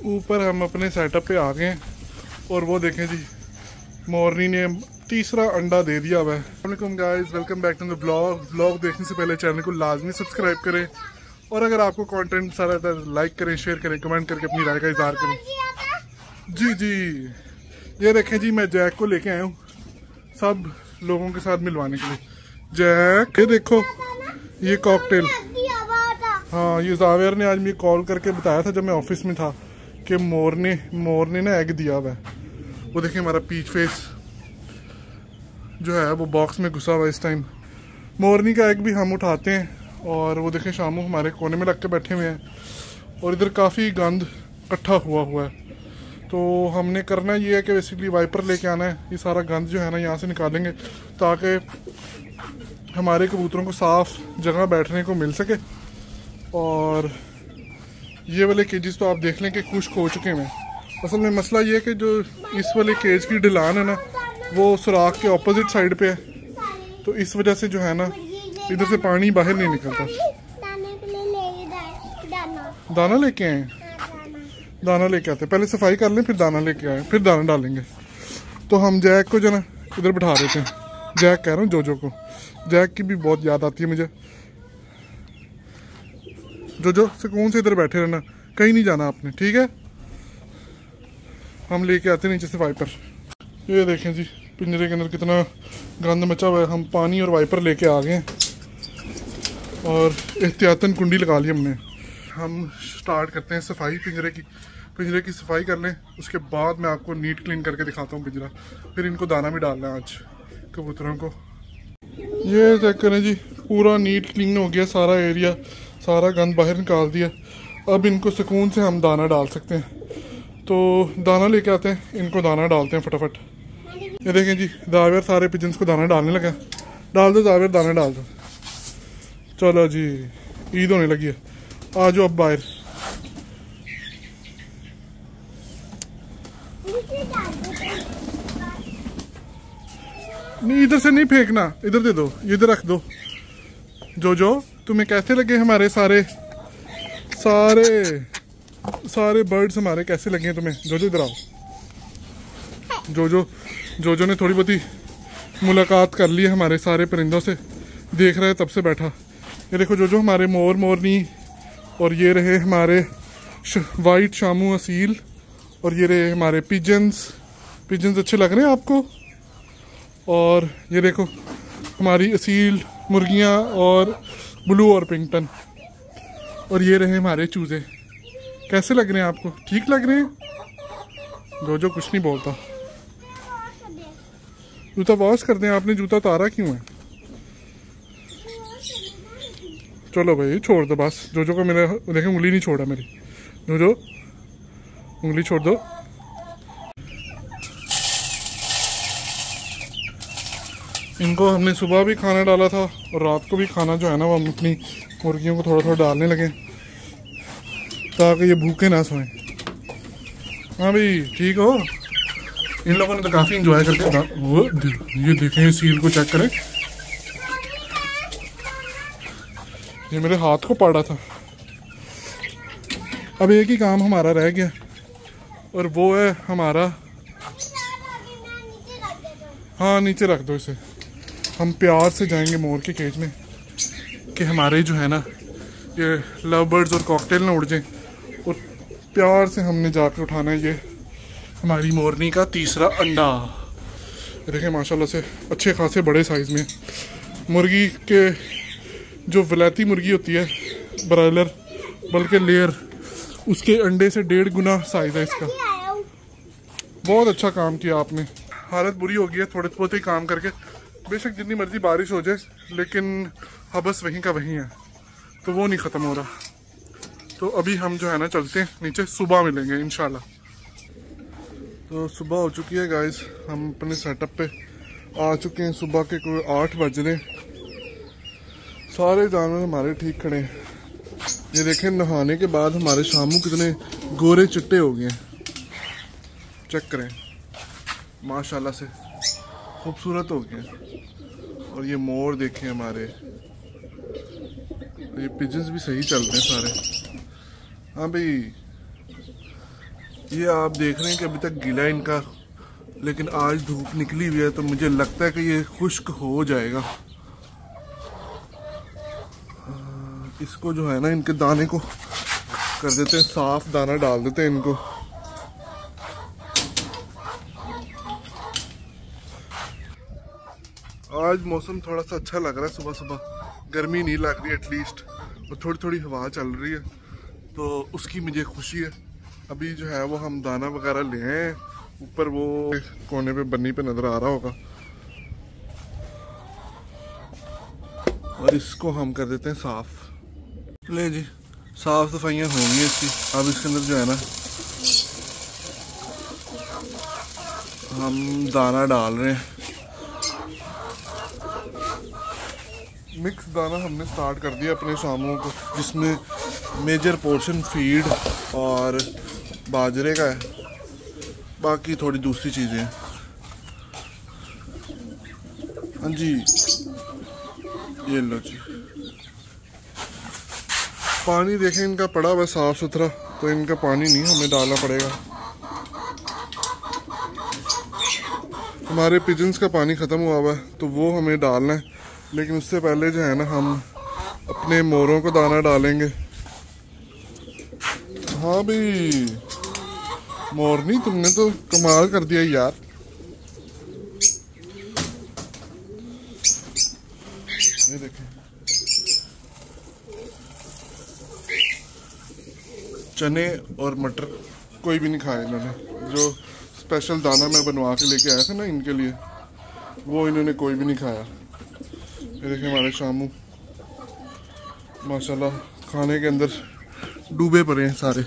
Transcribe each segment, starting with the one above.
ऊपर हम अपने सेटअप पे आ गए हैं और वो देखें जी, मोरनी ने तीसरा अंडा दे दिया हुआ है। अस्सलाम guys, welcome back to the blog देखने से पहले चैनल को लाजमी सब्सक्राइब करें और अगर आपको कंटेंट सारा लाइक करें, शेयर करें, कमेंट करके अपनी राय का इज़हार करें। जी जी, ये देखें जी, मैं जैक को लेके आया हूँ सब लोगों के साथ मिलवाने के लिए। जैक, ये देखो ये कॉकटेल। हाँ, ये जावेर ने आज मुझे कॉल करके बताया था जब मैं ऑफिस में था कि मोरनी ने एग दिया हुआ है। वो देखिए हमारा पीच फेस जो है वो बॉक्स में घुसा हुआ है इस टाइम। मोरनी का एग भी हम उठाते हैं और वो देखें शामू हमारे कोने में लग के बैठे हुए हैं और इधर काफ़ी गंद इकट्ठा हुआ है। तो हमने करना ये है कि बेसिकली वाइपर लेके आना है, ये सारा गंद जो है ना यहाँ से निकालेंगे ताकि हमारे कबूतरों को साफ़ जगह बैठने को मिल सके। और ये वाले केजेस तो आप देख लें कि खुश्क हो चुके हैं। असल में मसला ये है कि जो इस वाले केज की ढलान है ना वो सुराख के ऑपोजिट साइड पे है, तो इस वजह से जो है ना इधर से पानी बाहर नहीं निकलता। दाना लेके आए, दाना लेके आते, पहले सफाई कर लें फिर दाना लेके आए, फिर दाना डालेंगे। तो हम जैक को जो ना इधर बिठा देते हैं, जैक कह रहा हूँ जोजो को। जैक की भी बहुत याद आती है मुझे। जोजो सुकून से इधर बैठे रहना, कहीं नहीं जाना आपने, ठीक है। हम लेके आते नीचे से वाइपर। ये देखें जी पिंजरे के अंदर कितना गंद मचा हुआ है। हम पानी और वाइपर लेके आ गए हैं और एहतियातन कुंडी लगा ली हमने। हम स्टार्ट करते हैं सफाई पिंजरे की सफाई कर लें, उसके बाद मैं आपको नीट क्लीन करके दिखाता हूँ पिंजरा। फिर इनको दाना भी डालना है आज कबूतरों को। ये चेक करें जी, पूरा नीट क्लीन हो गया सारा एरिया, सारा गंद बाहर निकाल दिया। अब इनको सुकून से हम दाना डाल सकते हैं। तो दाना लेके आते हैं, इनको दाना डालते हैं फटाफट। ये देखें जी, जावेर सारे पिजन्स को दाना डालने लगा। डाल दो जावेर, दाना डाल दो। चलो जी, ईद होने लगी है, आ जाओ अब बाहर। नहीं, इधर से नहीं फेंकना, इधर दे दो, इधर रख दो। जोजो, तुम्हें कैसे लगे हमारे सारे बर्ड्स हमारे कैसे लगे हैं तुम्हें? जोजो इधर आओ। जोजो ने थोड़ी बहुती मुलाकात कर ली है हमारे सारे परिंदों से, देख रहे हैं तब से बैठा। ये देखो जोजो, हमारे मोरनी और ये रहे हमारे वाइट शामू असील और ये रहे हमारे पिजन्स अच्छे लग रहे हैं आपको? और ये देखो हमारी असील मुर्गियाँ और ब्लू और पिंकटन, और ये रहे हमारे चूजे। कैसे लग रहे हैं आपको? ठीक लग रहे हैं? जोजो कुछ नहीं बोलता। जूता वॉश कर दें, आपने जूता उतारा क्यों है? चलो भाई छोड़ दो बस। जोजो को मेरे देखें उंगली नहीं छोड़ा मेरी। जोजो उंगली छोड़ दो। इनको हमने सुबह भी खाना डाला था और रात को भी खाना जो है ना वो हम अपनी मुर्गियों को थोड़ा थोड़ा डालने लगे ताकि ये भूखे ना सोएं। हाँ भाई ठीक हो? इन लोगों ने तो काफ़ी इंजॉय करके वो ये देखें, सील को चेक करें, ये मेरे हाथ को पाड़ा था। अब एक ही काम हमारा रह गया और वो है हमारा, हाँ नीचे रख दो इसे। हम प्यार से जाएंगे मोर के केज में कि हमारे जो है ना ये लव बर्ड्स और कॉकटेल ना उड़ जाएं, और प्यार से हमने जाके उठाना है ये हमारी मोरनी का तीसरा अंडा। देखें माशाल्लाह से अच्छे खासे बड़े साइज़ में। मुर्गी के जो वलैती मुर्गी होती है ब्रॉयलर बल्कि लेयर, उसके अंडे से 1.5 गुना साइज़ है इसका। बहुत अच्छा काम किया आपने। हालत बुरी हो गई है थोड़े बहुत ही काम करके, बेशक जितनी मर्जी बारिश हो जाए लेकिन हबस वहीं का वहीं है, तो वो नहीं ख़त्म हो रहा। तो अभी हम जो है ना चलते हैं नीचे, सुबह मिलेंगे इंशाल्लाह। तो सुबह हो चुकी है गाइस, हम अपने सेटअप पे आ चुके हैं। सुबह के कोई 8 बज रहे, सारे जानवर हमारे ठीक खड़े हैं। ये देखें नहाने के बाद हमारे शामू कितने गोरे चिट्टे हो गए हैं, चेक करें माशाल्लाह से खूबसूरत हो गए। और ये मोर देखें हमारे, ये पिजन्स भी सही चल रहे हैं सारे। हाँ भाई ये आप देख रहे हैं कि अभी तक गीला है इनका, लेकिन आज धूप निकली हुई है तो मुझे लगता है कि ये खुश्क हो जाएगा। इसको जो है ना, इनके दाने को कर देते हैं साफ, दाना डाल देते हैं इनको। आज मौसम थोड़ा सा अच्छा लग रहा है, सुबह सुबह गर्मी नहीं लग रही एटलीस्ट, और थोड़ी थोड़ी हवा चल रही है, तो उसकी मुझे खुशी है। अभी जो है वो हम दाना वगैरह ले आए, ऊपर वो कोने पे बन्नी पे नजर आ रहा होगा, और इसको हम कर देते हैं साफ। ले जी, साफ सफाइयाँ होंगी इसकी। अब इसके अंदर जो है ना हम दाना डाल रहे हैं। मिक्स दाना हमने स्टार्ट कर दिया अपने शामों को, जिसमें मेजर पोर्शन फीड और बाजरे का है, बाकी थोड़ी दूसरी चीज़ें हैं। हाँ जी, ये लो जी। पानी देखें इनका पड़ा हुआ साफ सुथरा, तो इनका पानी नहीं हमें डालना पड़ेगा। हमारे पिजन्स का पानी ख़त्म हुआ हुआ है तो वो हमें डालना है, लेकिन उससे पहले जो है ना हम अपने मोरों को दाना डालेंगे। हाँ भाई मोरनी, तुमने तो कमाल कर दिया यार। ये देखें, चने और मटर कोई भी नहीं खाए इन्होंने। जो स्पेशल दाना मैं बनवा के लेके आया था ना इनके लिए, वो इन्होंने कोई भी नहीं खाया। ये देखें हमारे शामू माशाल्लाह खाने के अंदर डूबे पड़े हैं सारे।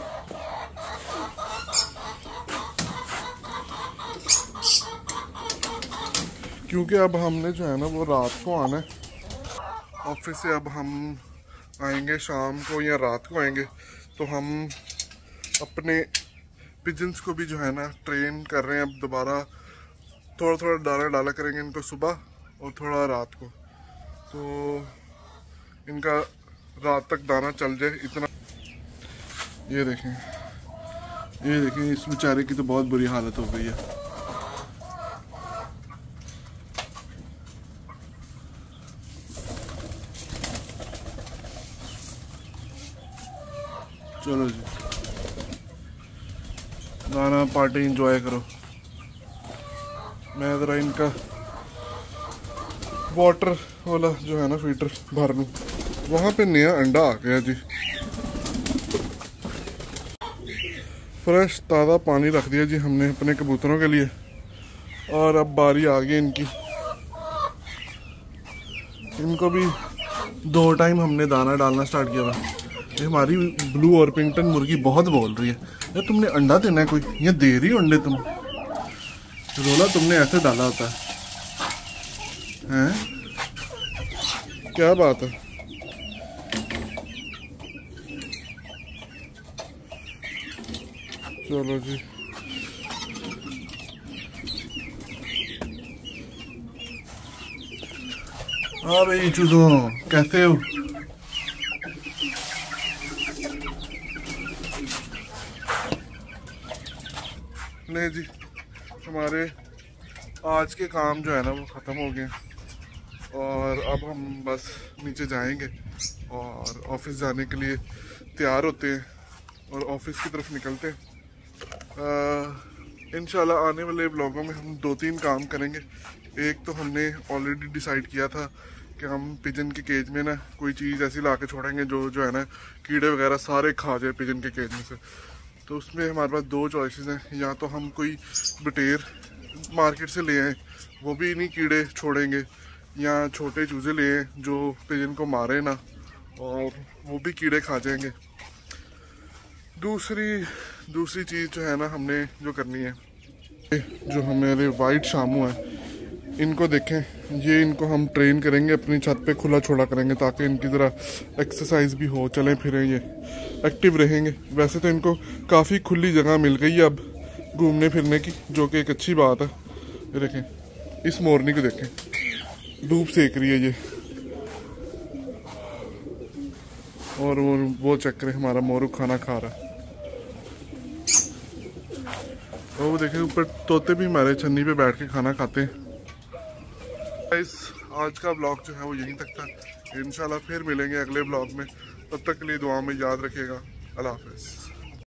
क्योंकि अब हमने जो है ना वो रात को आना है ऑफिस से। अब हम आएंगे शाम को या रात को आएंगे, तो हम अपने पिजन्स को भी जो है ना ट्रेन कर रहे हैं अब दोबारा। थोड़ा थोड़ा दाना डाला करेंगे इनको सुबह और थोड़ा रात को, तो इनका रात तक दाना चल जाए इतना। ये देखें, ये देखें, इस बेचारे की तो बहुत बुरी हालत हो गई है। चलो जी, दाना पार्टी एंजॉय करो। मैं ज़रा इनका वाटर वाला जो है ना फीटर भर लूँ। वहाँ पे नया अंडा आ गया जी, फ्रेश ताज़ा पानी रख दिया जी हमने अपने कबूतरों के लिए। और अब बारी आ गई इनकी। इनको भी 2 टाइम हमने दाना डालना स्टार्ट किया था। ये हमारी ब्लू और पिंकटन मुर्गी बहुत बोल रही है, यार तुमने अंडा देना है कोई, ये दे रही हो अंडे तुम? रोला तुमने ऐसे डाला होता है, क्या बात है? चलो जी, हाँ भाई चूजो कैसे हो? नहीं जी, हमारे आज के काम जो है ना वो ख़त्म हो गए और अब हम बस नीचे जाएंगे और ऑफिस जाने के लिए तैयार होते हैं और ऑफिस की तरफ निकलते हैं। इंशाल्लाह आने वाले ब्लॉगों में हम 2-3 काम करेंगे। एक तो हमने ऑलरेडी डिसाइड किया था कि हम पिजन के केज में ना कोई चीज़ ऐसी ला के छोड़ेंगे जो है ना कीड़े वगैरह सारे खा जाए पिजन के केज में से। तो उसमें हमारे पास 2 चॉइसेस हैं, या तो हम कोई बटेर मार्केट से ले आएँ, वो भी नहीं कीड़े छोड़ेंगे, या छोटे चूज़े ले आएँ जो पिजन को मारे ना और वो भी कीड़े खा जाएंगे। दूसरी चीज़ जो है ना हमने जो करनी है, जो हमारे वाइट शामू हैं इनको देखें, ये इनको हम ट्रेन करेंगे, अपनी छत पे खुला छोड़ा करेंगे ताकि इनकी ज़रा एक्सरसाइज भी हो, चलें फिरें, ये एक्टिव रहेंगे। वैसे तो इनको काफ़ी खुली जगह मिल गई है अब घूमने फिरने की, जो कि एक अच्छी बात है। ये देखें, इस मोरनी को देखें, धूप सेक रही है ये, और वो चेक करें हमारा मोरू खाना खा रहा है। और वो देखें ऊपर तोते भी हमारे छन्नी पे बैठ के खाना खाते हैं। गाइस आज का ब्लॉग जो है वो यहीं तक था। इंशाल्लाह फिर मिलेंगे अगले ब्लॉग में, तब तक के लिए दुआ में याद रखिएगा। अल्लाह हाफिज़।